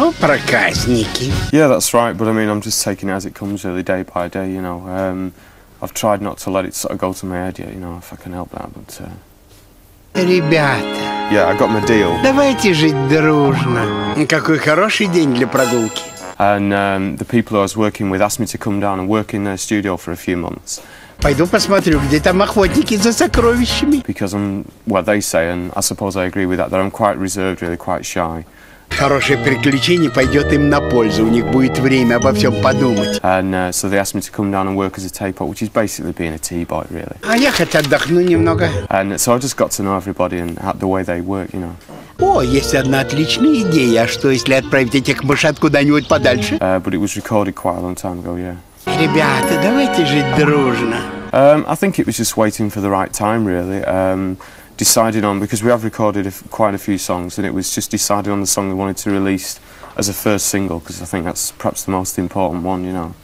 Ну, проказники. Yeah, that's right, but I mean, I'm just taking it as it comes, really, day by day, you know. I've tried not to let it sort of go to my head yet, you know, if I can help that, but... Ребята, Yeah, I got my deal. давайте жить дружно. Какой хороший день для прогулки. And the people who I was working with asked me to come down and work in their studio for a few months. Пойду посмотрю, где там охотники за сокровищами. Because I'm, well, they say, and I suppose I agree with that I'm quite reserved, really, quite shy. Хорошее приключение пойдет им на пользу. У них будет время обо всем подумать. And so they asked me to come down and work as a tape-op, which is basically being a tea-boy, really. А я хоть отдохну немного. And so I just got to know everybody and the way they work, you know. О, есть одна отличная идея. А что, если отправить этих мышат куда-нибудь подальше? But it was recorded quite a long time ago, yeah. Ребята, давайте жить дружно. I think it was just waiting for the right time, really. Decided on, because we have recorded quite a few songs, and it was just decided on the song we wanted to release as a first single, because I think that's perhaps the most important one, you know.